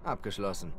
Abgeschlossen.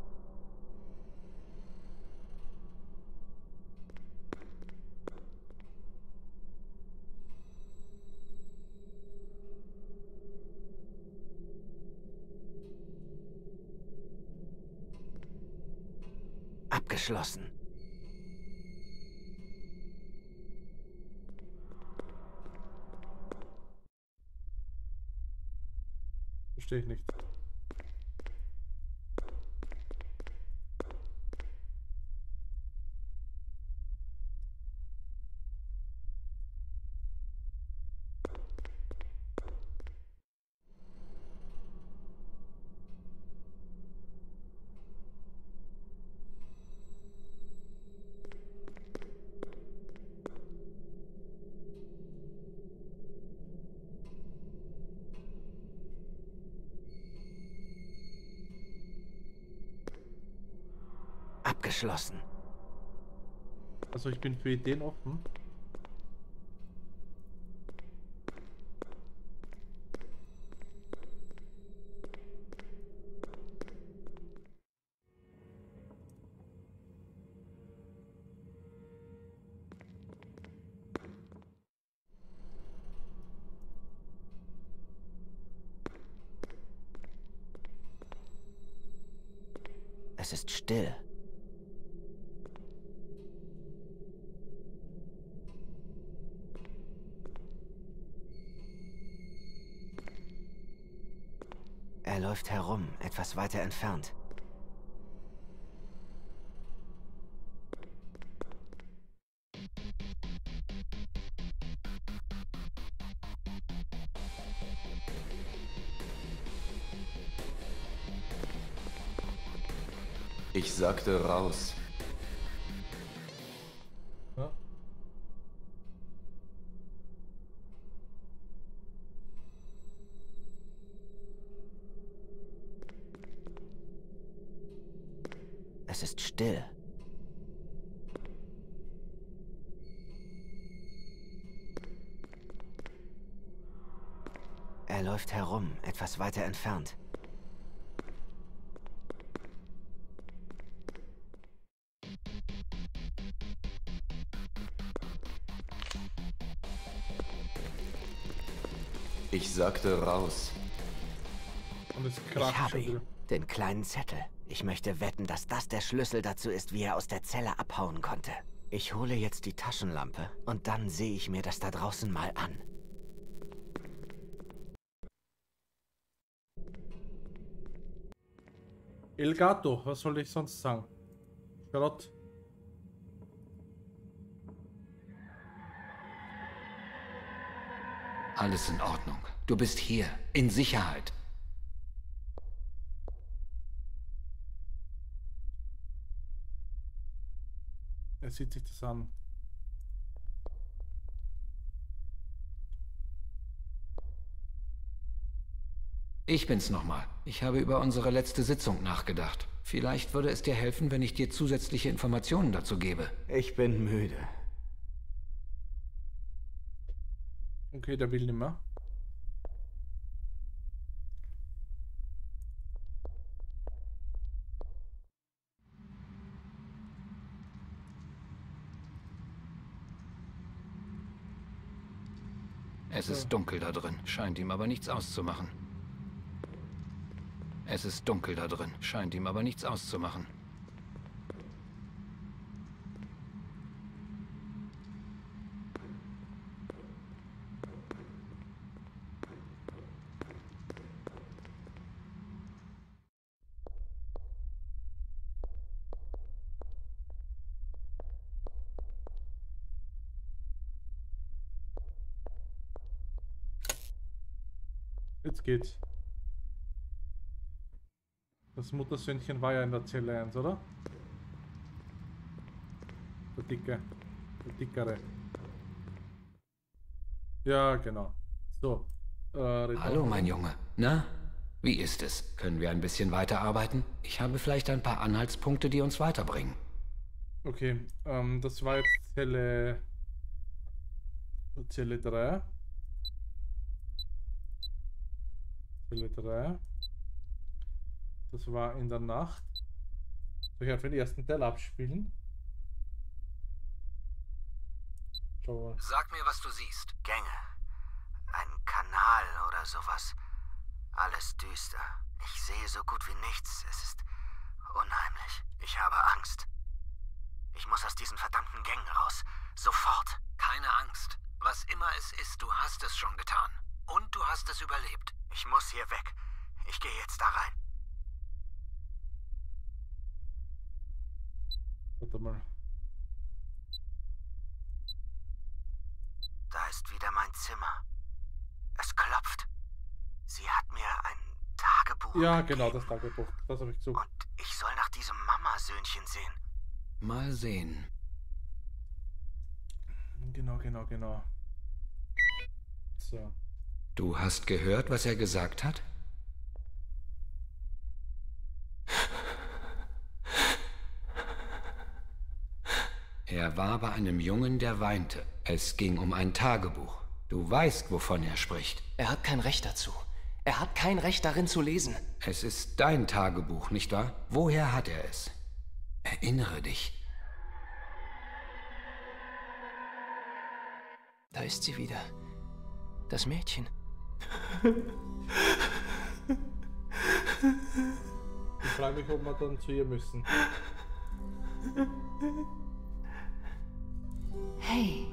Abgeschlossen. Verstehe ich nicht. Abgeschlossen. Also ich bin für Ideen offen. Es ist still. Er läuft herum, etwas weiter entfernt. Ich sagte raus. Ja. Es ist still. Er läuft herum, etwas weiter entfernt. Ich sagte raus. Und es Ich kracht habe schon ihn. wieder. Den kleinen Zettel. Ich möchte wetten, dass das der Schlüssel dazu ist, wie er aus der Zelle abhauen konnte. Ich hole jetzt die Taschenlampe und dann sehe ich mir das da draußen mal an. El Gato, was soll ich sonst sagen? Schrott. Alles in Ordnung. Du bist hier, in Sicherheit. Er sieht sich das an. Ich bin's nochmal. Ich habe über unsere letzte Sitzung nachgedacht. Vielleicht würde es dir helfen, wenn ich dir zusätzliche Informationen dazu gebe. Ich bin müde. Okay, der will nicht mehr. Es ist dunkel da drin, scheint ihm aber nichts auszumachen. Es ist dunkel da drin, scheint ihm aber nichts auszumachen. Jetzt geht's. Das Muttersöhnchen war ja in der Zelle 1, oder? Der Dicke. Der Dickere. Ja, genau. So. Hallo, mein Junge. Na, wie ist es? Können wir ein bisschen weiterarbeiten? Ich habe vielleicht ein paar Anhaltspunkte, die uns weiterbringen. Okay, das war jetzt Zelle 3. Zelle 3. Das war in der Nacht. Soll ich einfach den ersten Teil abspielen? Schau mal. Sag mir, was du siehst. Gänge. Ein Kanal oder sowas. Alles düster. Ich sehe so gut wie nichts. Es ist unheimlich. Ich habe Angst. Ich muss aus diesen verdammten Gängen raus. Sofort. Keine Angst. Was immer es ist, du hast es schon getan. Und du hast es überlebt. Ich muss hier weg. Ich gehe jetzt da rein. Warte mal. Da ist wieder mein Zimmer. Es klopft. Sie hat mir ein Tagebuch Ja, gegeben. genau, das Tagebuch. Das habe ich gesucht. Und ich soll nach diesem Mamasöhnchen sehen. Mal sehen. Genau. So. Du hast gehört, was er gesagt hat? Er war bei einem Jungen, der weinte. Es ging um ein Tagebuch. Du weißt, wovon er spricht. Er hat kein Recht dazu. Er hat kein Recht darin zu lesen. Es ist dein Tagebuch, nicht wahr? Woher hat er es? Erinnere dich. Da ist sie wieder. Das Mädchen. Ich frage mich, ob wir dann zu ihr müssen. Hey,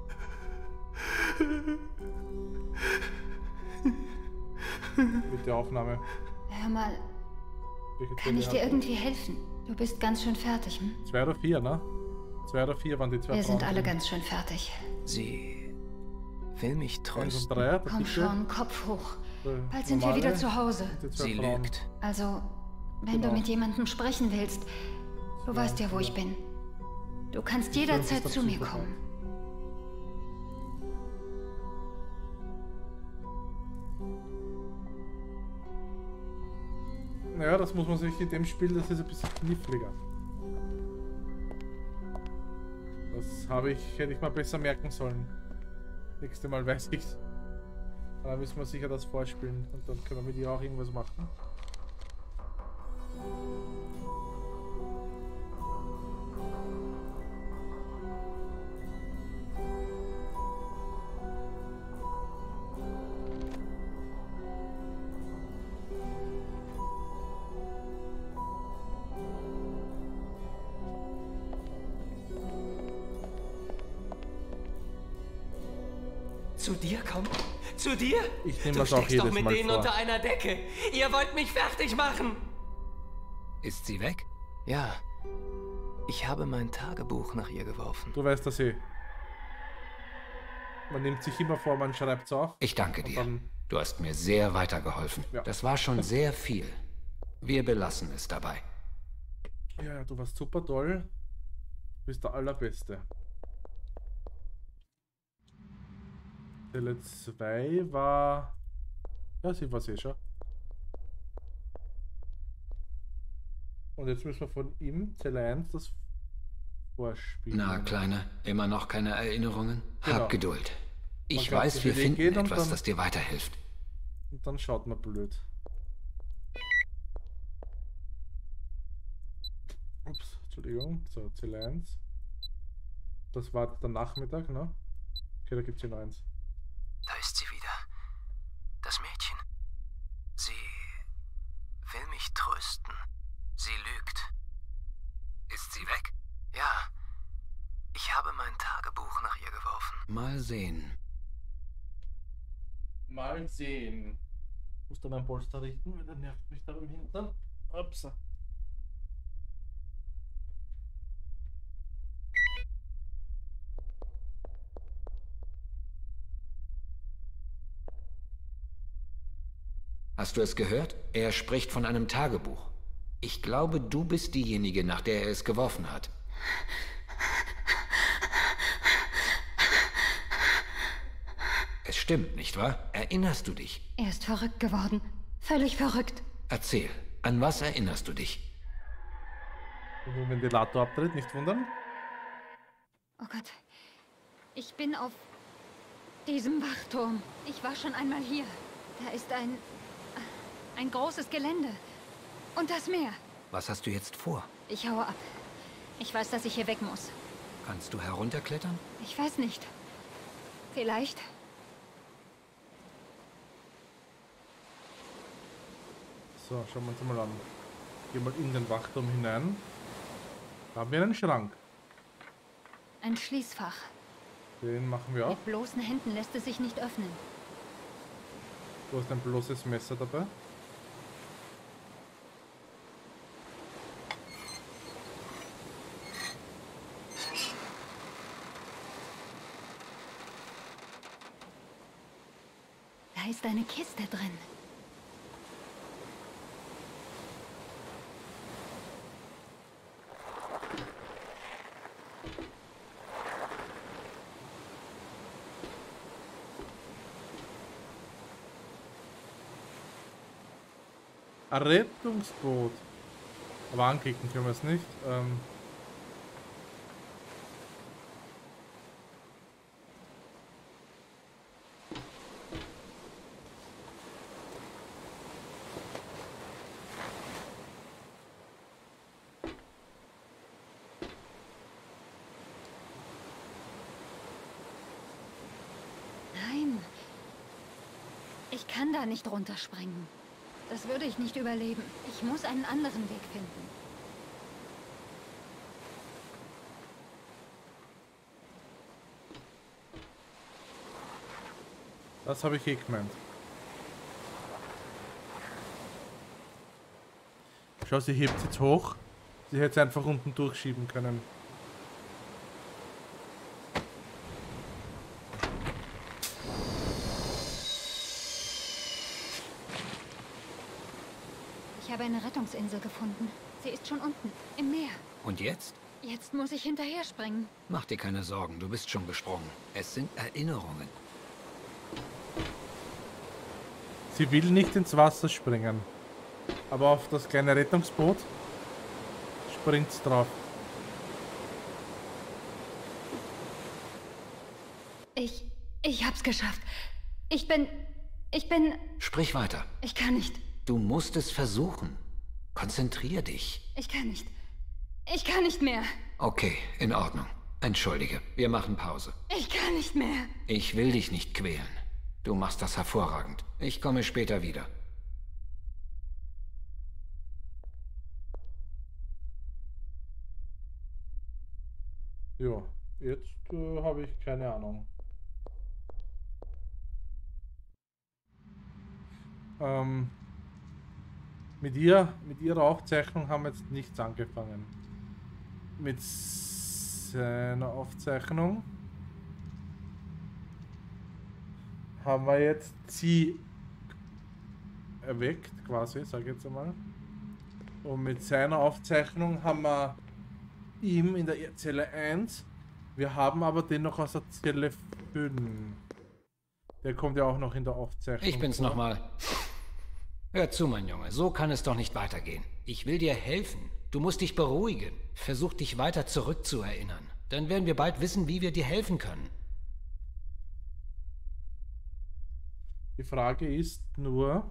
Mit der Aufnahme. hör mal, Welche kann ich Zelle dir hat irgendwie helfen? Du bist ganz schön fertig, hm? er? 2 oder 4, ne? 2 oder 4 waren die 2 Wir sind Frauen alle drin. ganz schön fertig. Sie will mich 1 trösten. und 3, der Komm dicke, schon, Kopf hoch. der Bald sind wir normale wieder zu Hause. und die 2 Sie Frauen. lügt. Also, wenn Genau. du mit jemandem sprechen willst, du weißt ja, wo ich bin. Du kannst jederzeit ist zu mir super. kommen. Naja, das muss man sich in dem Spiel, das ist ein bisschen kniffliger. Das hätte ich mal besser merken sollen. Nächstes Mal weiß ich's. Dann müssen wir sicher das vorspielen und dann können wir mit ihr auch irgendwas machen. Zu dir kommen? Zu dir? Ich nehme Du das auch steckst doch jedes mit Mal denen vor. unter einer Decke. Ihr wollt mich fertig machen. Ist sie weg? Ja. Ich habe mein Tagebuch nach ihr geworfen. Du weißt das eh. Man nimmt sich immer vor, man schreibt es auf. Ich danke Und dir. dann- Du hast mir sehr weitergeholfen. Ja. Das war schon sehr viel. Wir belassen es dabei. Ja, du warst super toll. Du bist der Allerbeste. Zelle 2 war... Ja, sie war eh schon. Und jetzt müssen wir von ihm, Zelle 1, das vorspielen. Na, Kleine, immer noch keine Erinnerungen? Genau. Hab Geduld. Ich glaubt, weiß, dass wir er finden geht und etwas, dann- das dir weiterhilft. Und dann schaut man blöd. Ups, Entschuldigung. So, Zelle 1. Das war der Nachmittag, ne? Okay, da gibt's hier noch eins. Da ist sie wieder. Das Mädchen. Sie will mich trösten. Sie lügt. Ist sie weg? Ja. Ich habe mein Tagebuch nach ihr geworfen. Mal sehen. Mal sehen. Ich muss da mein Polster richten, weil der nervt mich da im Hintern. Ups. Hast du es gehört? Er spricht von einem Tagebuch. Ich glaube, du bist diejenige, nach der er es geworfen hat. Es stimmt, nicht wahr? Erinnerst du dich? Er ist verrückt geworden. Völlig verrückt. Erzähl, an was erinnerst du dich? Und wenn Ventilator abtritt, nicht wundern. Oh Gott. Ich bin auf diesem Wachturm. Ich war schon einmal hier. Da ist ein großes Gelände. Und das Meer. Was hast du jetzt vor? Ich haue ab. Ich weiß, dass ich hier weg muss. Kannst du herunterklettern? Ich weiß nicht. Vielleicht. So, schauen wir uns mal an. Gehen mal in den Wachturm hinein. Da haben wir einen Schrank. Ein Schließfach. Den machen wir auch. Mit bloßen Händen lässt es sich nicht öffnen. Du hast ein bloßes Messer dabei. Da ist eine Kiste drin. Ein Rettungsboot. Aber anklicken können wir es nicht. Nein. Ich kann da nicht runterspringen. Das würde ich nicht überleben. Ich muss einen anderen Weg finden. Das habe ich gemeint. Schau, sie hebt jetzt hoch. Sie hätte es einfach unten durchschieben können. Ich habe eine Rettungsinsel gefunden. Sie ist schon unten, im Meer. Und jetzt? Jetzt muss ich hinterher springen. Mach dir keine Sorgen, du bist schon gesprungen. Es sind Erinnerungen. Sie will nicht ins Wasser springen. Aber auf das kleine Rettungsboot springt sie drauf. Ich hab's geschafft. Ich bin... Sprich weiter. Ich kann nicht. Du musst es versuchen. Konzentrier dich. Ich kann nicht. Ich kann nicht mehr. Okay, in Ordnung. Entschuldige, wir machen Pause. Ich kann nicht mehr. Ich will dich nicht quälen. Du machst das hervorragend. Ich komme später wieder. Ja, jetzt habe ich keine Ahnung. Mit ihrer Aufzeichnung haben wir jetzt nichts angefangen. Mit seiner Aufzeichnung haben wir jetzt sie erweckt, quasi, sage ich jetzt einmal. Und mit seiner Aufzeichnung haben wir ihm in der Zelle 1. Wir haben aber den noch aus der Zelle 5. Der kommt ja auch noch in der Aufzeichnung. Ich bin's nochmal. Hör zu, mein Junge, so kann es doch nicht weitergehen. Ich will dir helfen. Du musst dich beruhigen. Versuch dich weiter zurückzuerinnern. Dann werden wir bald wissen, wie wir dir helfen können. Die Frage ist nur...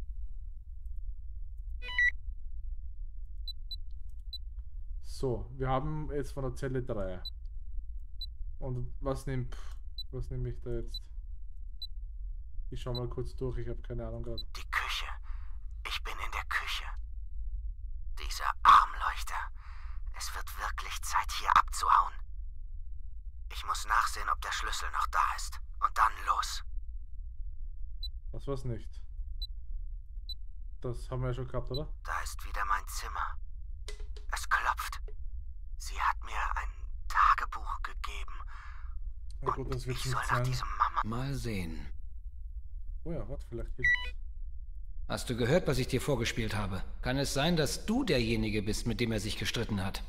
So, wir haben jetzt von der Zelle 3. Und was nehme ich da jetzt? Ich schau mal kurz durch, ich habe keine Ahnung gerade. Die Küche. Ich bin in der Küche. Dieser Armleuchter. Es wird wirklich Zeit, hier abzuhauen. Ich muss nachsehen, ob der Schlüssel noch da ist. Und dann los. Das war's nicht. Das haben wir ja schon gehabt, oder? Da ist wieder mein Zimmer. Es klopft. Sie hat mir ein Tagebuch gegeben. Na gut, das wird Ich nicht soll nach sein. diesem Mama... Mal sehen. Oh ja, warte, vielleicht hilft. Hast du gehört, was ich dir vorgespielt habe? Kann es sein, dass du derjenige bist, mit dem er sich gestritten hat?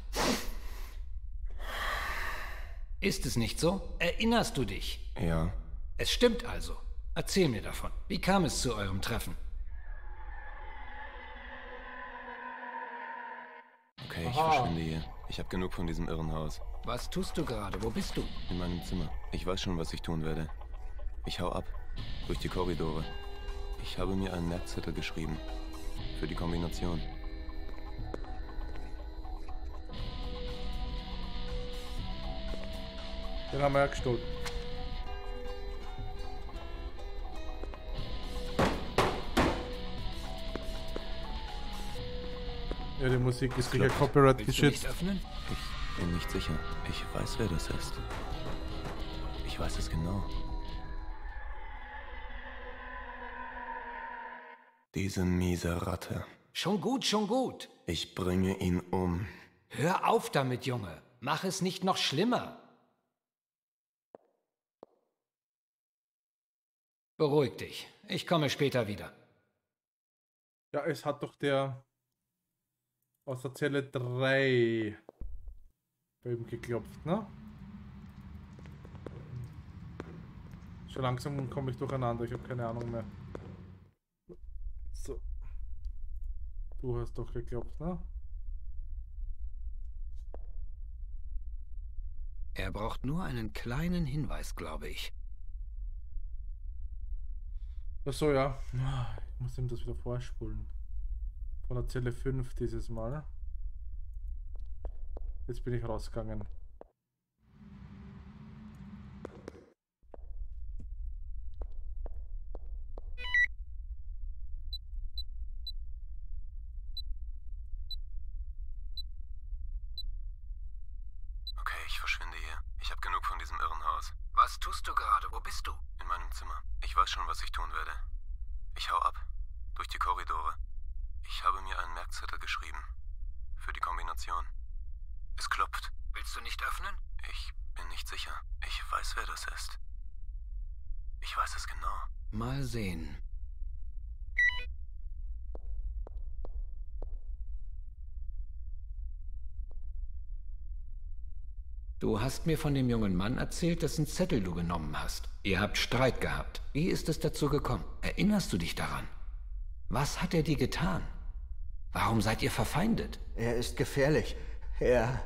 Ist es nicht so? Erinnerst du dich? Ja. Es stimmt also. Erzähl mir davon. Wie kam es zu eurem Treffen? Okay, ich Aha. verschwinde hier. Ich habe genug von diesem Irrenhaus. Was tust du gerade? Wo bist du? In meinem Zimmer. Ich weiß schon, was ich tun werde. Ich hau ab. Durch die Korridore. Ich habe mir einen Merkzettel geschrieben. Für die Kombination. Den haben wir ja gestohlen. Ja, die Musik ist sicher Copyright Willst du nicht geschützt. öffnen? Ich bin nicht sicher. Ich weiß, wer das ist. Ich weiß es genau. Diese miese Ratte. Schon gut, schon gut. Ich bringe ihn um. Hör auf damit, Junge. Mach es nicht noch schlimmer. Beruhig dich. Ich komme später wieder. Ja, es hat doch der aus der Zelle 3 bei ihm geklopft, ne? Schon langsam komme ich durcheinander, ich habe keine Ahnung mehr. So. Du hast doch geklopft, ne? Er braucht nur einen kleinen Hinweis, glaube ich. Achso, ja. Ich muss ihm das wieder vorspulen. Von der Zelle 5 dieses Mal. Jetzt bin ich rausgegangen. Okay, ich verschwinde hier. Ich habe genug von diesem Irrenhaus. Was tust du gerade? Wo bist du? In meinem Zimmer. Ich weiß schon, was ich tun werde. Ich hau ab. Durch die Korridore. Ich habe mir einen Merkzettel geschrieben. Für die Kombination. Es klopft. Willst du nicht öffnen? Ich bin nicht sicher. Ich weiß, wer das ist. Ich weiß es genau. Mal sehen. Du hast mir von dem jungen Mann erzählt, dessen Zettel du genommen hast. Ihr habt Streit gehabt. Wie ist es dazu gekommen? Erinnerst du dich daran? Was hat er dir getan? Warum seid ihr verfeindet? Er ist gefährlich. Er...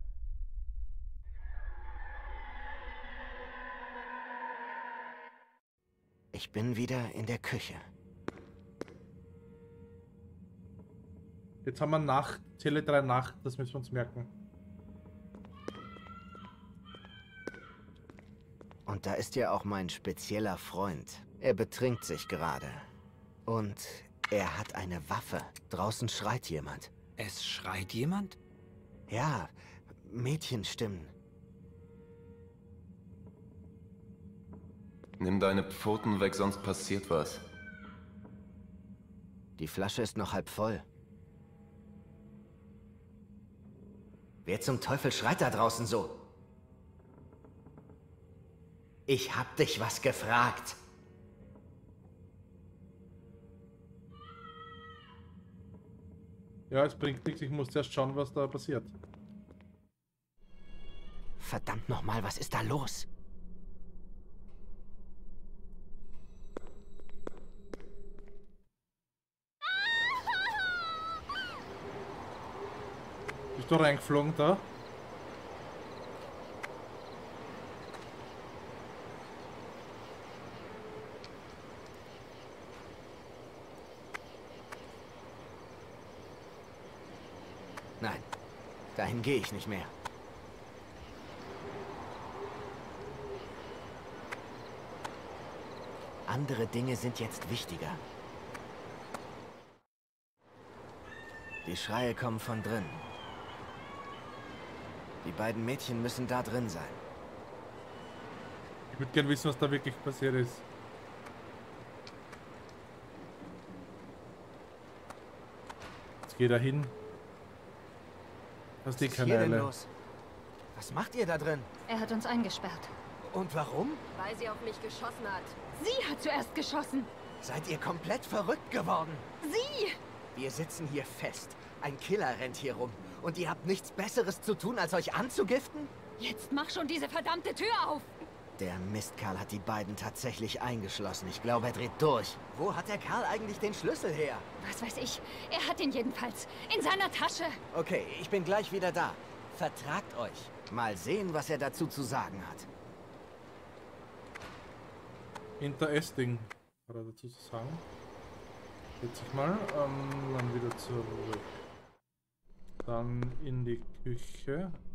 Ich bin wieder in der Küche. Jetzt haben wir Nacht, Zelle 3 Nacht, das müssen wir uns merken. Und da ist ja auch mein spezieller Freund. Er betrinkt sich gerade. Und er hat eine Waffe. Draußen schreit jemand. Es schreit jemand? Ja, Mädchenstimmen. Nimm deine Pfoten weg, sonst passiert was. Die Flasche ist noch halb voll. Wer zum Teufel schreit da draußen so? Ich hab dich was gefragt. Ja, es bringt nichts, ich muss erst schauen, was da passiert. Verdammt nochmal, was ist da los? Bist du reingeflogen da? Nein, dahin gehe ich nicht mehr. Andere Dinge sind jetzt wichtiger. Die Schreie kommen von drin. Die beiden Mädchen müssen da drin sein. Ich würde gerne wissen, was da wirklich passiert ist. Jetzt geht er hin. Was ist die Was ist hier denn Kanäle? los? Was macht ihr da drin? Er hat uns eingesperrt. Und warum? Weil sie auf mich geschossen hat. Sie hat zuerst geschossen. Seid ihr komplett verrückt geworden? Sie! Wir sitzen hier fest. Ein Killer rennt hier rum. Und ihr habt nichts Besseres zu tun, als euch anzugiften? Jetzt mach schon diese verdammte Tür auf! Der Mistkerl hat die beiden tatsächlich eingeschlossen. Ich glaube, er dreht durch. Wo hat der Kerl eigentlich den Schlüssel her? Was weiß ich. Er hat ihn jedenfalls. In seiner Tasche. Okay, ich bin gleich wieder da. Vertragt euch. Mal sehen, was er dazu zu sagen hat. Interesting, hat er dazu zu sagen. Setz ich mal, dann wieder zurück. Dann in die Küche.